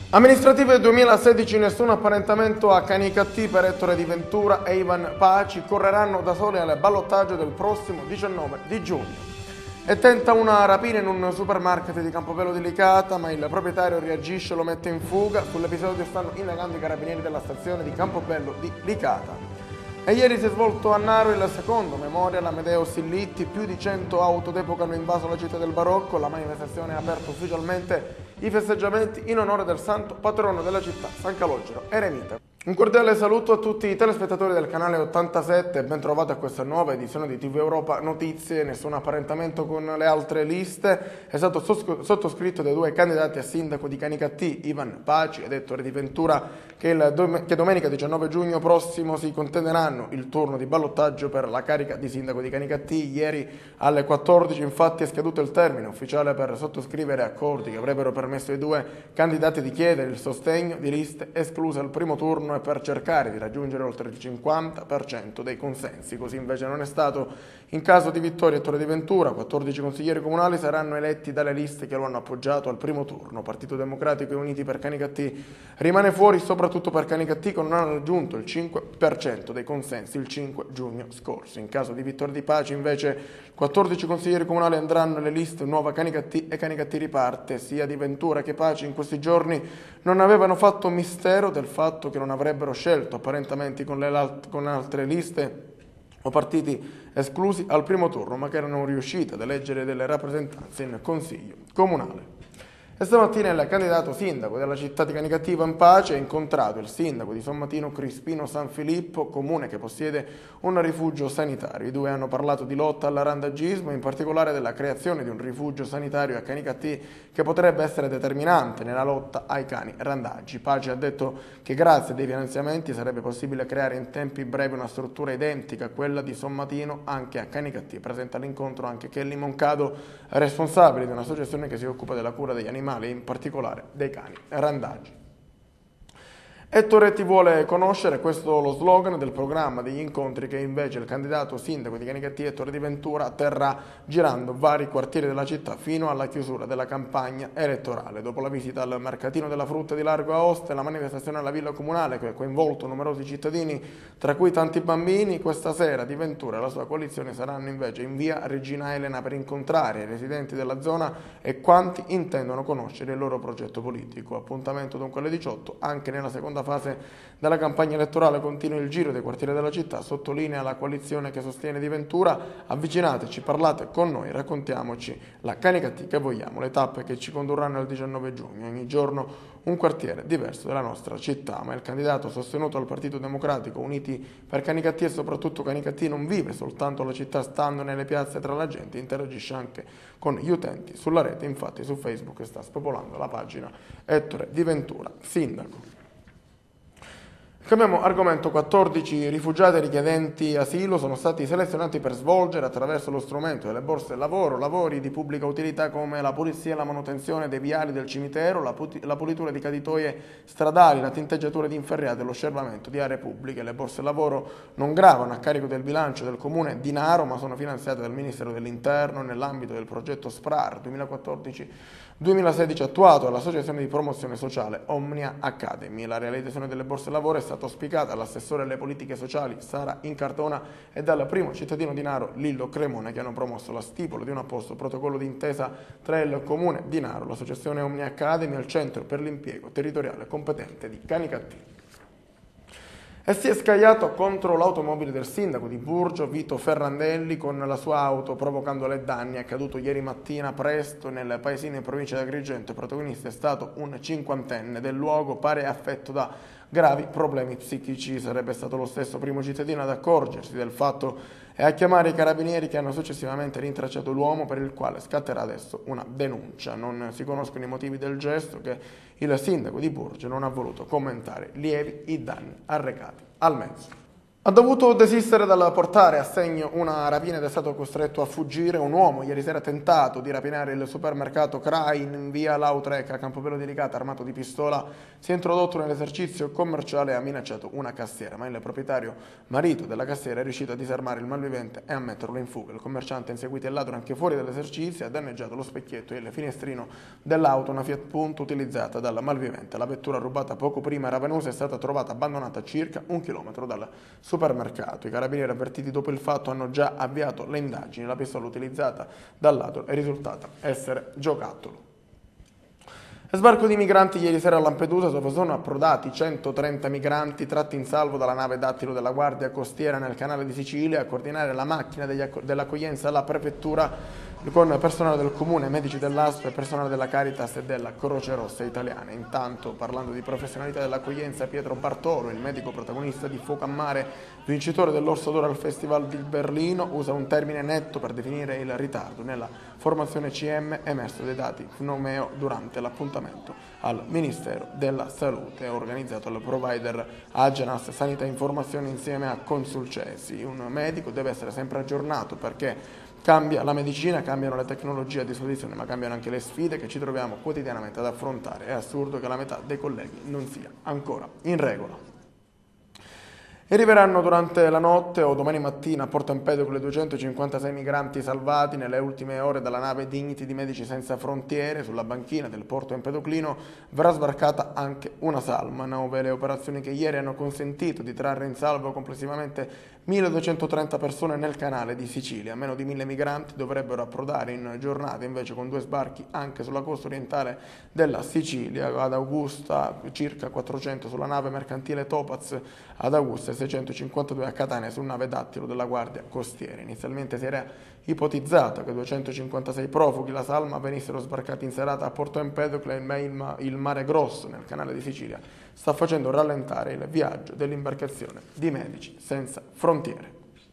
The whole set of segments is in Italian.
Amministrative 2016, nessun apparentamento a Canicattì per Ettore Di Ventura e Ivan Paci correranno da soli al ballottaggio del prossimo 19 di giugno. E tenta una rapina in un supermarket di Campobello di Licata, ma il proprietario reagisce e lo mette in fuga. Sull'episodio stanno indagando i carabinieri della stazione di Campobello di Licata. E ieri si è svolto a Naro il secondo Memorial Amedeo Sillitti, più di 100 auto d'epoca hanno invaso la città del barocco. La manifestazione ha aperto ufficialmente i festeggiamenti in onore del santo patrono della città, San Calogero Eremita. Un cordiale saluto a tutti i telespettatori del canale 87 e ben trovati a questa nuova edizione di TV Europa Notizie. Nessun apparentamento con le altre liste, è stato sottoscritto dai due candidati a sindaco di Canicattì, Ivan Paci ed Ettore Di Ventura, che domenica 19 giugno prossimo si contenderanno il turno di ballottaggio per la carica di sindaco di Canicattì. Ieri alle 14 infatti è scaduto il termine ufficiale per sottoscrivere accordi che avrebbero permesso ai due candidati di chiedere il sostegno di liste escluse al primo turno e per cercare di raggiungere oltre il 50% dei consensi. Così invece non è stato. In caso di vittoria Ettore Di Ventura, 14 consiglieri comunali saranno eletti dalle liste che lo hanno appoggiato al primo turno. Partito Democratico e Uniti per Canicattì rimane fuori soprattutto per Canicattì, che non hanno raggiunto il 5% dei consensi il 5 giugno scorso. In caso di vittoria di Paci invece 14 consiglieri comunali andranno alle liste Nuova Canicattì e Canicattì riparte. Sia Di Ventura che Paci in questi giorni non avevano fatto mistero del fatto che non avrebbero scelto apparentamenti con altre liste o partiti esclusi al primo turno, ma che erano riusciti ad eleggere delle rappresentanze in consiglio comunale. E stamattina il candidato sindaco della città di Canicattì, Ivan Paci, ha incontrato il sindaco di Sommatino, Crispino San Filippo, comune che possiede un rifugio sanitario. I due hanno parlato di lotta al randagismo, in particolare della creazione di un rifugio sanitario a Canicattì che potrebbe essere determinante nella lotta ai cani randagi. Paci ha detto che grazie a dei finanziamenti sarebbe possibile creare in tempi brevi una struttura identica a quella di Sommatino anche a Canicattì. Presenta all'incontro anche Kelly Moncado, responsabile di un'associazione che si occupa della cura degli animali, in particolare dei cani randagi. Ettore ti vuole conoscere, questo è lo slogan del programma degli incontri che invece il candidato sindaco di Canicattì, Ettore Di Ventura, terrà girando vari quartieri della città fino alla chiusura della campagna elettorale. Dopo la visita al mercatino della frutta di Largo Aosta e la manifestazione alla Villa Comunale che ha coinvolto numerosi cittadini, tra cui tanti bambini, questa sera Di Ventura e la sua coalizione saranno invece in via Regina Elena per incontrare i residenti della zona e quanti intendono conoscere il loro progetto politico. Appuntamento dunque alle 18, anche nella seconda fase della campagna elettorale continua il giro dei quartieri della città, sottolinea la coalizione che sostiene Di Ventura. Avvicinateci, parlate con noi, raccontiamoci la Canicattì che vogliamo, le tappe che ci condurranno al 19 giugno, ogni giorno un quartiere diverso della nostra città. Ma il candidato sostenuto dal Partito Democratico, Uniti per Canicattì e soprattutto Canicattì, non vive soltanto la città stando nelle piazze tra la gente, interagisce anche con gli utenti sulla rete. Infatti su Facebook sta spopolando la pagina Ettore Di Ventura sindaco. Cambiamo argomento. 14 rifugiati richiedenti asilo sono stati selezionati per svolgere attraverso lo strumento delle borse lavoro lavori di pubblica utilità come la pulizia e la manutenzione dei viali del cimitero, la pulitura di caditoie stradali, la tinteggiatura di inferriate e l'osservamento di aree pubbliche. Le borse lavoro non gravano a carico del bilancio del comune di Naro, ma sono finanziate dal Ministero dell'Interno nell'ambito del progetto SPRAR 2014-2016 attuato dall'Associazione di Promozione Sociale Omnia Academy. La realizzazione delle borse lavoro è stata auspicata dall'assessore alle politiche sociali Sara Incartona e dal primo cittadino di Naro Lillo Cremone, che hanno promosso la stipula di un apposito protocollo d'intesa tra il comune di Naro, l'associazione Omnia Academy e il centro per l'impiego territoriale competente di Canicattì. E si è scagliato contro l'automobile del sindaco di Burgio, Vito Ferrandelli, con la sua auto provocandole danni. È accaduto ieri mattina presto nel paesino in provincia di Agrigento. Il protagonista è stato un cinquantenne del luogo, pare affetto da gravi problemi psichici. Sarebbe stato lo stesso primo cittadino ad accorgersi del fatto e a chiamare i carabinieri, che hanno successivamente rintracciato l'uomo, per il quale scatterà adesso una denuncia. Non si conoscono i motivi del gesto, che il sindaco di Burgio non ha voluto commentare. Lievi i danni arrecati al mezzo. Ha dovuto desistere dal portare a segno una rapina ed è stato costretto a fuggire. Un uomo ieri sera ha tentato di rapinare il supermercato Krain in via Lautrec a Campobello di Licata armato di pistola. Si è introdotto nell'esercizio commerciale e ha minacciato una cassiera, ma il proprietario, marito della cassiera, è riuscito a disarmare il malvivente e a metterlo in fuga. Il commerciante ha inseguito il ladro anche fuori dall'esercizio e ha danneggiato lo specchietto e il finestrino dell'auto, una Fiat Punto utilizzata dal malvivente. La vettura rubata poco prima era venusa è stata trovata abbandonata a circa 1 chilometro dal supermercato. I carabinieri avvertiti dopo il fatto hanno già avviato le indagini. La pistola utilizzata dal ladro è risultata essere giocattolo. Sbarco di migranti ieri sera a Lampedusa, dove sono approdati 130 migranti tratti in salvo dalla nave Dattilo della Guardia Costiera nel canale di Sicilia. A coordinare la macchina dell'accoglienza alla prefettura con personale del comune, medici dell'ASP e personale della Caritas e della Croce Rossa Italiana. Intanto, parlando di professionalità dell'accoglienza, Pietro Bartolo, il medico protagonista di Fuoco a Mare, vincitore dell'Orso d'Oro al Festival di Berlino, usa un termine netto per definire il ritardo nella formazione CM emerso dai dati Fnomeo durante l'appuntamento al Ministero della Salute, organizzato dal provider Agenas Sanità e Informazione insieme a Consulcesi. Un medico deve essere sempre aggiornato perché cambia la medicina, cambiano le tecnologie a disposizione, ma cambiano anche le sfide che ci troviamo quotidianamente ad affrontare. È assurdo che la metà dei colleghi non sia ancora in regola. Arriveranno durante la notte o domani mattina a Porto Empedocle 256 migranti salvati nelle ultime ore dalla nave Dignity di Medici Senza Frontiere. Sulla banchina del Porto Empedoclino verrà sbarcata anche una salma. 9 le operazioni che ieri hanno consentito di trarre in salvo complessivamente 1230 persone nel canale di Sicilia. Meno di 1000 migranti dovrebbero approdare in giornata, invece con 2 sbarchi anche sulla costa orientale della Sicilia. Ad Augusta circa 400 sulla nave mercantile Topaz ad Augusta e 652 a Catania su nave Dattilo della Guardia Costiera. Inizialmente si era ipotizzato che 256 profughi la salma venissero sbarcati in serata a Porto Empedocle, ma il Mare Grosso nel canale di Sicilia sta facendo rallentare il viaggio dell'imbarcazione di Medici Senza Frontiere.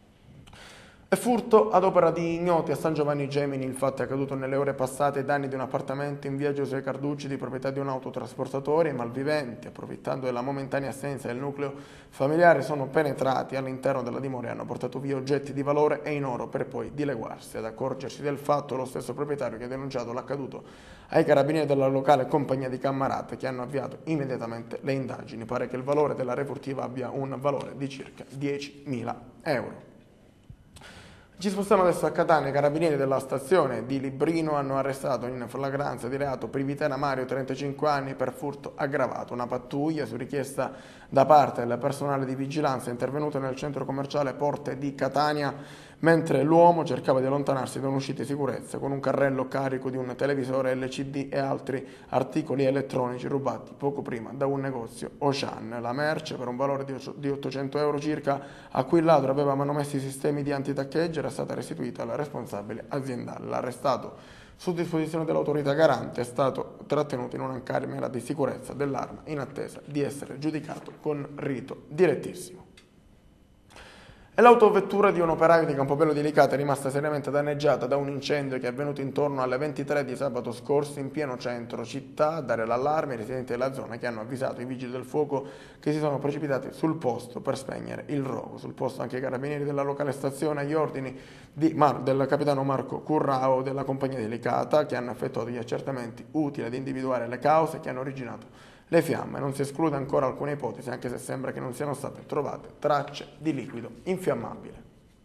E furto ad opera di ignoti a San Giovanni Gemini. Il fatto è accaduto nelle ore passate ai danni di un appartamento in via Giosuè Carducci di proprietà di un autotrasportatore. I malviventi, approfittando della momentanea assenza del nucleo familiare, sono penetrati all'interno della dimora e hanno portato via oggetti di valore e in oro per poi dileguarsi. Ad accorgersi del fatto lo stesso proprietario che ha denunciato l'accaduto ai carabinieri della locale compagnia di Cammarate, che hanno avviato immediatamente le indagini. Pare che il valore della refurtiva abbia un valore di circa 10.000 euro. Ci spostiamo adesso a Catania. I carabinieri della stazione di Librino hanno arrestato in flagranza di reato Privitera Mario, 35 anni, per furto aggravato. Una pattuglia, su richiesta da parte del personale di vigilanza, è intervenuta nel centro commerciale Porte di Catania mentre l'uomo cercava di allontanarsi da un'uscita di sicurezza con un carrello carico di un televisore LCD e altri articoli elettronici rubati poco prima da un negozio Ocean. La merce, per un valore di 800 euro circa, a cui il ladro aveva manomessi sistemi di antitaccheggio, era stata restituita al responsabile aziendale. L'arrestato, su disposizione dell'autorità garante, è stato trattenuto in una camera di sicurezza dell'arma in attesa di essere giudicato con rito direttissimo. E l'autovettura di un operaio di Campobello di Licata è rimasta seriamente danneggiata da un incendio che è avvenuto intorno alle 23 di sabato scorso in pieno centro città. A dare l'allarme i residenti della zona, che hanno avvisato i vigili del fuoco, che si sono precipitati sul posto per spegnere il rogo. Sul posto anche i carabinieri della locale stazione agli ordini del capitano Marco Currao della compagnia di Licata, che hanno effettuato gli accertamenti utili ad individuare le cause che hanno originato le fiamme. Non si esclude ancora alcune ipotesi, anche se sembra che non siano state trovate tracce di liquido infiammabile.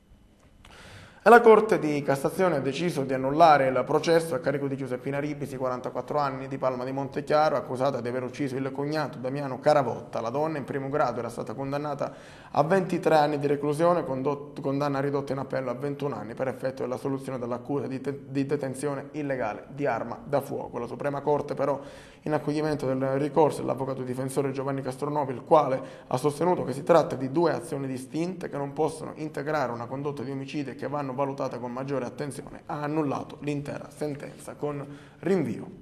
E la Corte di Cassazione ha deciso di annullare il processo a carico di Giuseppina Ribisi, 44 anni, di Palma di Montechiaro, accusata di aver ucciso il cognato Damiano Caravotta. La donna in primo grado era stata condannata a 23 anni di reclusione, condanna ridotta in appello a 21 anni per effetto della soluzione dell'accusa di detenzione illegale di arma da fuoco. La Suprema Corte però, in accoglimento del ricorso dell'avvocato difensore Giovanni Castronovi, il quale ha sostenuto che si tratta di 2 azioni distinte che non possono integrare una condotta di omicidio e che vanno valutate con maggiore attenzione, ha annullato l'intera sentenza con rinvio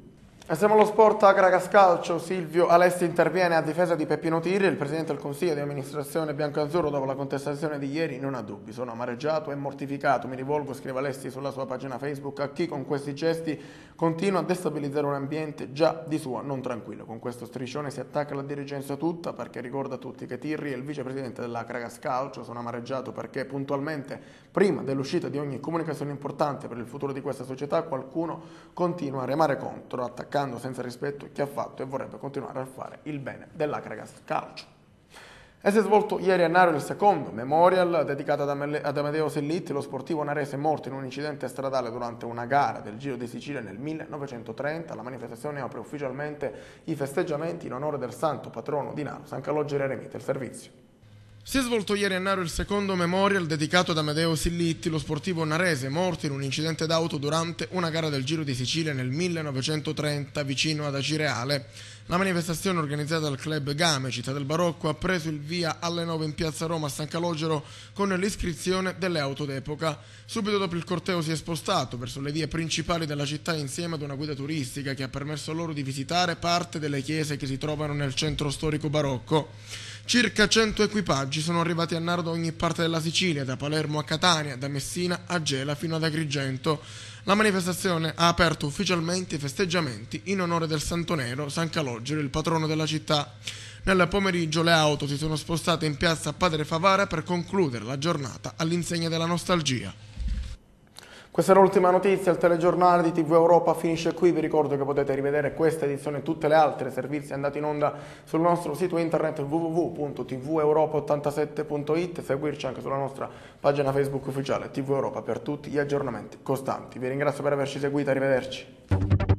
E siamo allo sport a Caracas Calcio. Silvio Alessi interviene a difesa di Peppino Tirri. Il presidente del consiglio di amministrazione biancoazzurro, dopo la contestazione di ieri, non ha dubbi: sono amareggiato e mortificato. Mi rivolgo, scrive Alessi sulla sua pagina Facebook, a chi con questi gesti continua a destabilizzare un ambiente già di suo non tranquillo. Con questo striscione si attacca la dirigenza tutta, perché ricorda a tutti che Tirri è il vicepresidente della Caracas Calcio. Sono amareggiato perché puntualmente, prima dell'uscita di ogni comunicazione importante per il futuro di questa società, qualcuno continua a remare contro, attaccando senza rispetto chi ha fatto e vorrebbe continuare a fare il bene della Caracas Calcio. E si è svolto ieri a Naro il secondo memorial dedicato ad Amedeo Sellitti, lo sportivo narese morto in un incidente stradale durante una gara del Giro di Sicilia nel 1930. La manifestazione apre ufficialmente i festeggiamenti in onore del santo patrono di Naro, San Calogero Eremita. Il servizio. Si è svolto ieri a Naro il secondo memorial dedicato ad Amedeo Sellitti, lo sportivo narese morto in un incidente d'auto durante una gara del Giro di Sicilia nel 1930 vicino ad Acireale. La manifestazione, organizzata dal club Game Città del Barocco, ha preso il via alle 9 in piazza Roma a San Calogero con l'iscrizione delle auto d'epoca. Subito dopo il corteo si è spostato verso le vie principali della città insieme ad una guida turistica che ha permesso loro di visitare parte delle chiese che si trovano nel centro storico barocco. Circa 100 equipaggi sono arrivati a Naro da ogni parte della Sicilia, da Palermo a Catania, da Messina a Gela fino ad Agrigento. La manifestazione ha aperto ufficialmente i festeggiamenti in onore del Santo Nero, San Calogero, il patrono della città. Nel pomeriggio le auto si sono spostate in piazza Padre Favara per concludere la giornata all'insegna della nostalgia. Questa è l'ultima notizia. Il telegiornale di TV Europa finisce qui. Vi ricordo che potete rivedere questa edizione e tutte le altre servizi andati in onda sul nostro sito internet www.tveuropa87.it, seguirci anche sulla nostra pagina Facebook ufficiale TV Europa per tutti gli aggiornamenti costanti. Vi ringrazio per averci seguito, arrivederci.